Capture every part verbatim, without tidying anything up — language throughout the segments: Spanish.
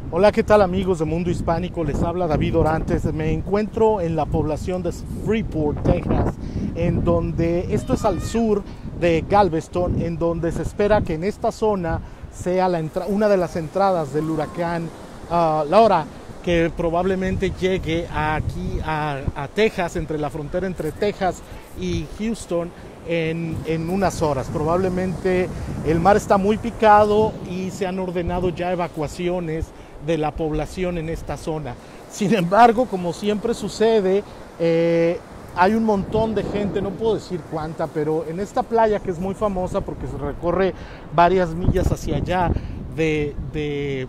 Hola, ¿qué tal amigos de Mundo Hispánico? Les habla David Orantes. Me encuentro en la población de Freeport, Texas, en donde, esto es al sur de Galveston, en donde se espera que en esta zona sea la una de las entradas del huracán uh, Laura, que probablemente llegue aquí a, a Texas, entre la frontera entre Texas y Houston, en, en unas horas. Probablemente el mar está muy picado y se han ordenado ya evacuaciones de la población en esta zona. Sin embargo, como siempre sucede, eh, hay un montón de gente, no puedo decir cuánta, pero en esta playa que es muy famosa porque se recorre varias millas hacia allá de, de,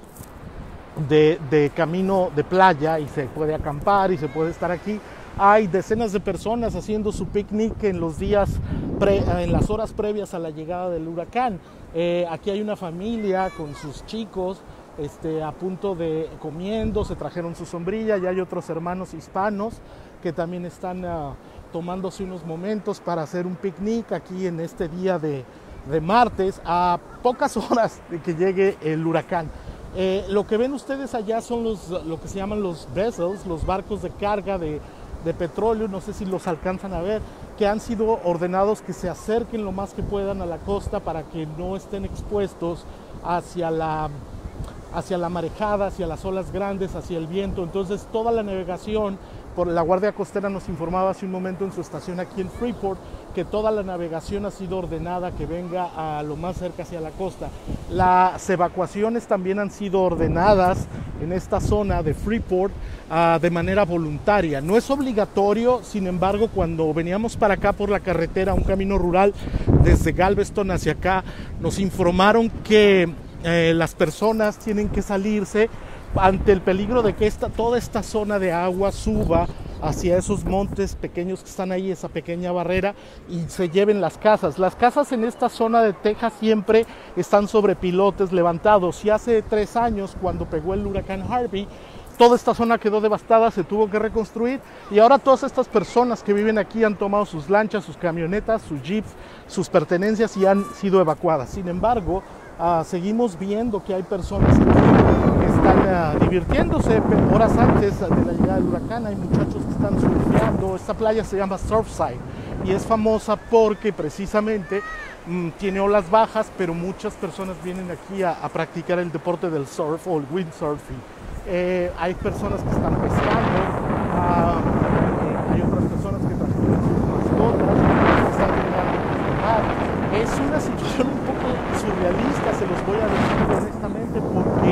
de, de camino de playa, y se puede acampar y se puede estar aquí. Hay decenas de personas haciendo su picnic en los días, pre, en las horas previas a la llegada del huracán. Eh, aquí hay una familia con sus chicos, Este, a punto de comiendo, se trajeron su sombrilla, y hay otros hermanos hispanos que también están uh, tomándose unos momentos para hacer un picnic aquí en este día de, de martes, a pocas horas de que llegue el huracán. Eh, lo que ven ustedes allá son los, lo que se llaman los vessels, los barcos de carga de, de petróleo, no sé si los alcanzan a ver, que han sido ordenados que se acerquen lo más que puedan a la costa para que no estén expuestos hacia la hacia la marejada, hacia las olas grandes, hacia el viento. Entonces toda la navegación, por la Guardia Costera nos informaba hace un momento en su estación aquí en Freeport, que toda la navegación ha sido ordenada que venga a lo más cerca hacia la costa. Las evacuaciones también han sido ordenadas en esta zona de Freeport uh, de manera voluntaria. No es obligatorio, sin embargo, cuando veníamos para acá por la carretera, un camino rural desde Galveston hacia acá, nos informaron que Eh, las personas tienen que salirse ante el peligro de que esta, toda esta zona de agua suba hacia esos montes pequeños que están ahí, esa pequeña barrera, y se lleven las casas. Las casas en esta zona de Texas siempre están sobre pilotes levantados, y hace tres años, cuando pegó el huracán Harvey, toda esta zona quedó devastada, se tuvo que reconstruir, y ahora todas estas personas que viven aquí han tomado sus lanchas, sus camionetas, sus jeeps, sus pertenencias, y han sido evacuadas. Sin embargo, Uh, seguimos viendo que hay personas aquí que están uh, divirtiéndose horas antes de la llegada del huracán. Hay muchachos que están surfeando. Esta playa se llama Surfside y es famosa porque precisamente mm, tiene olas bajas, pero muchas personas vienen aquí a, a practicar el deporte del surf o el windsurfing. Eh, hay personas que están pescando, uh, eh, hay otras personas que trajeron sus mascotas, que están llegando al mar. Es una situación un poco surrealista, se los voy a decir honestamente, porque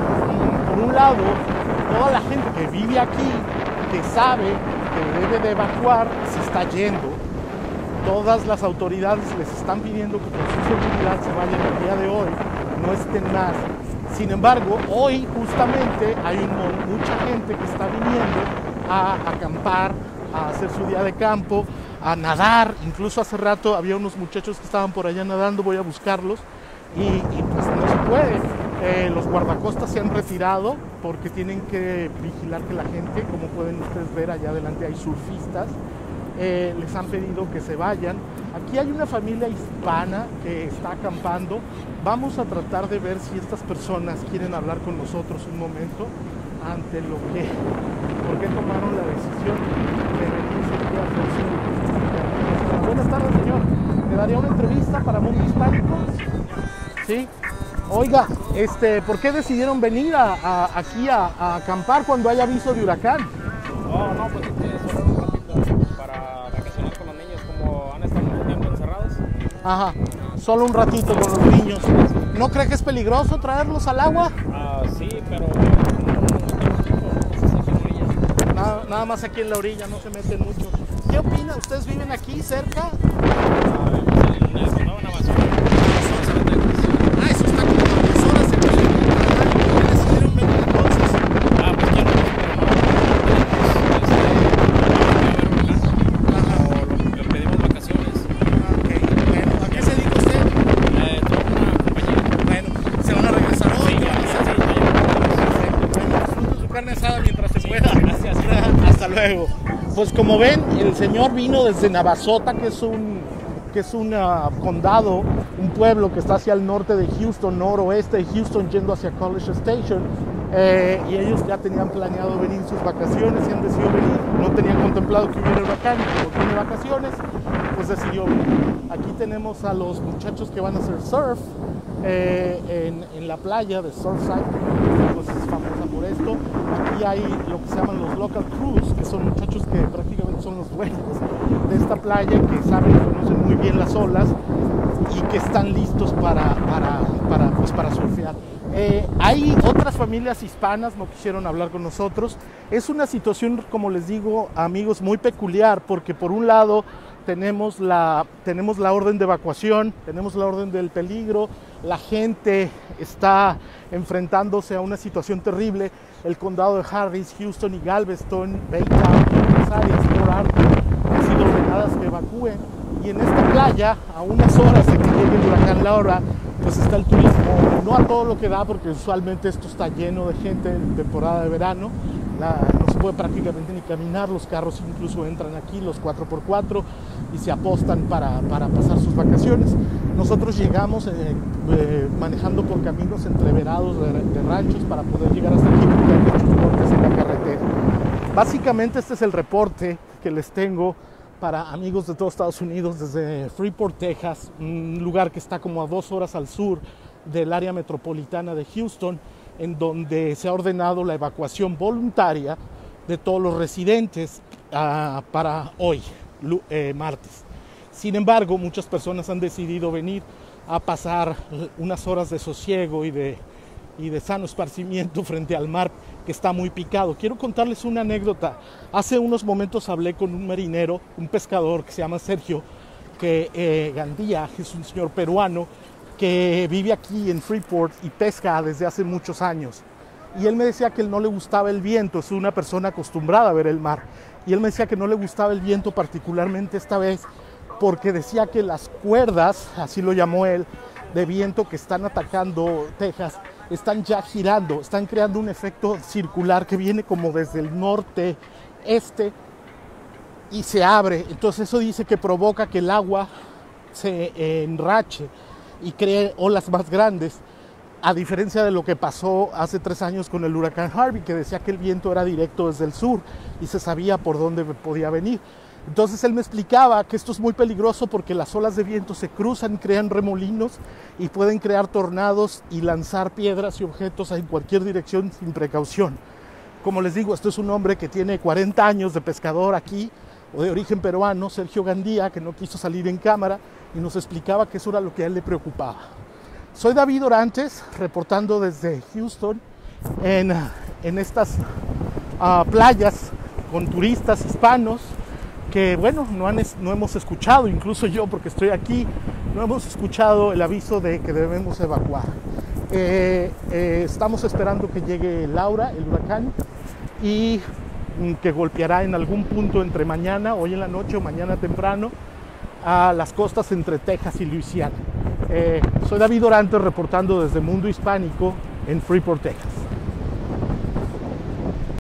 por un lado, toda la gente que vive aquí, que sabe que debe de evacuar, se está yendo. Todas las autoridades les están pidiendo que por su seguridad se vayan el día de hoy, no estén más. Sin embargo, hoy justamente hay un, mucha gente que está viniendo a acampar, a hacer su día de campo, a nadar. Incluso hace rato había unos muchachos que estaban por allá nadando, voy a buscarlos, y, y pues no se puede. Eh, los guardacostas se han retirado porque tienen que vigilar que la gente, como pueden ustedes ver allá adelante hay surfistas, eh, les han pedido que se vayan. Aquí hay una familia hispana que está acampando. Vamos a tratar de ver si estas personas quieren hablar con nosotros un momento ante lo que, por qué tomaron la decisión de venirse aquí a hacer su... Buenas tardes, señor. ¿Me daría una entrevista para Mundo Hispánico? Sí. Oiga, este, ¿por qué decidieron venir a, a, aquí a, a acampar cuando hay aviso de huracán? Oh, no, pues aquí es solo un ratito para vacacionar con los niños, como han estado mucho tiempo encerrados. Ajá, solo un ratito con los niños. ¿No cree que es peligroso traerlos al agua? Ah, sí, pero no, no tengo tiempo, pues aquí en la orilla. Nada, nada más aquí en la orilla, no se meten mucho. ¿Qué opina? ¿Ustedes viven aquí cerca? Ah, vivimos en el condado de Navasota. Ah, eso está como a dos horas de aquí. ¿Por qué decidieron venir entonces? Ah, pues quiero ver, pero le pedimos vacaciones. Ok, bueno, ¿a qué se dedica usted? Eh, tengo una compañía. Bueno, ¿se van a regresar hoy? Sí, ¿Qué ya, van a hacer? ya, sí, ya. Bueno, disfruten su carne asada mientras se Sí, pueda. gracias. Hasta luego. Pues como ven, el señor vino desde Navasota, que es un que es un uh, condado, un pueblo que está hacia el norte de Houston, noroeste de Houston, yendo hacia College Station. Eh, y ellos ya tenían planeado venir sus vacaciones y han decidido venir. No tenían contemplado que hubiera huracán, pero tiene vacaciones, pues decidió venir. Aquí tenemos a los muchachos que van a hacer surf eh, en, en la playa de Surfside, pues es famosa por esto. Aquí hay lo que se llaman los local crews, que son muchachos que prácticamente son los dueños de esta playa, que saben y conocen muy bien las olas y que están listos para, para, para, pues para surfear. Eh, hay otras familias hispanas, no quisieron hablar con nosotros. Es una situación, como les digo, amigos, muy peculiar, porque por un lado tenemos la, tenemos la orden de evacuación, tenemos la orden del peligro, la gente está enfrentándose a una situación terrible. El condado de Harris, Houston y Galveston, Baytown, las áreas por Arthur han sido ordenadas que evacúen. Y en esta playa, a unas horas de que llegue el huracán Laura, pues está el turismo, no a todo lo que da, porque usualmente esto está lleno de gente en temporada de verano. La, no se puede prácticamente ni caminar, los carros incluso entran aquí, los cuatro por cuatro, y se apostan para, para pasar sus vacaciones. Nosotros llegamos eh, eh, manejando por caminos entreverados de, de ranchos para poder llegar hasta aquí, porque hay muchos cortes en la carretera. Básicamente este es el reporte que les tengo para amigos de todo Estados Unidos desde Freeport, Texas, un lugar que está como a dos horas al sur del área metropolitana de Houston, en donde se ha ordenado la evacuación voluntaria de todos los residentes uh, para hoy, eh, martes. Sin embargo, muchas personas han decidido venir a pasar unas horas de sosiego y de, y de sano esparcimiento frente al mar, que está muy picado. Quiero contarles una anécdota. Hace unos momentos hablé con un marinero, un pescador que se llama Sergio que, eh, Gandía, que es un señor peruano que vive aquí en Freeport y pesca desde hace muchos años. Y él me decía que él no le gustaba el viento, es una persona acostumbrada a ver el mar. Y él me decía que no le gustaba el viento particularmente esta vez, porque decía que las cuerdas, así lo llamó él, de viento que están atacando Texas, están ya girando, están creando un efecto circular que viene como desde el norte, este, y se abre. Entonces eso dice que provoca que el agua se eh, enrache y cree olas más grandes, a diferencia de lo que pasó hace tres años con el huracán Harvey, que decía que el viento era directo desde el sur y se sabía por dónde podía venir. Entonces él me explicaba que esto es muy peligroso porque las olas de viento se cruzan, crean remolinos y pueden crear tornados y lanzar piedras y objetos en cualquier dirección sin precaución. Como les digo, esto es un hombre que tiene cuarenta años de pescador aquí, o de origen peruano, Sergio Gandía, que no quiso salir en cámara y nos explicaba que eso era lo que a él le preocupaba. Soy David Orantes, reportando desde Houston en, en estas uh, playas con turistas hispanos que, bueno, no, han, no hemos escuchado, incluso yo porque estoy aquí, no hemos escuchado el aviso de que debemos evacuar. Eh, eh, estamos esperando que llegue Laura, el huracán, y que golpeará en algún punto entre mañana, hoy en la noche o mañana temprano, a las costas entre Texas y Luisiana. Eh, soy David Orantes reportando desde Mundo Hispánico en Freeport, Texas.